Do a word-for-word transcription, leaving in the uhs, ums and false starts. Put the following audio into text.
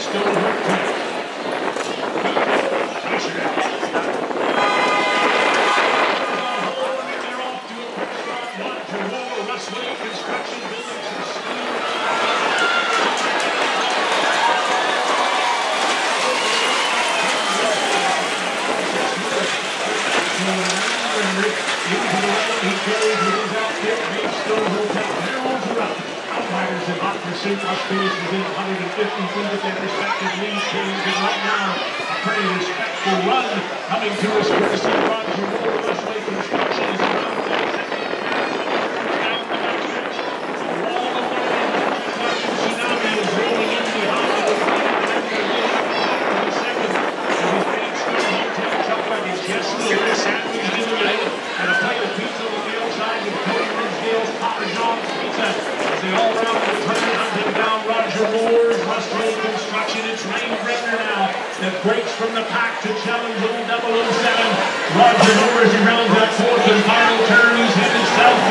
Stone Hotel. Construction buildings and steel. Into the right, he carries with his outfit, Big Stone Hotel. Arrows are up. Outriders in hot pursuit must finish within one hundred fifty feet of their respective lead teams. And right now, a pretty respectful run coming to us courtesy of Roger Moore. Westway Construction is around the second. Down the backstretch. A wall of fire. Tsunami is rolling in behind the lead. And the second. And his Big Stone Hotel truck luggage just a little sandwiched in the middle. And a plate of pizza with the outside with Cody Ridgedale's Papa John's Pizza. As they all round the turn, hunting down Roger Moore's Westway Construction. It's Lane Brenner now that breaks from the pack to challenge old double oh seven. Roger Moore as he rounds that fourth and final turn. He's headed south.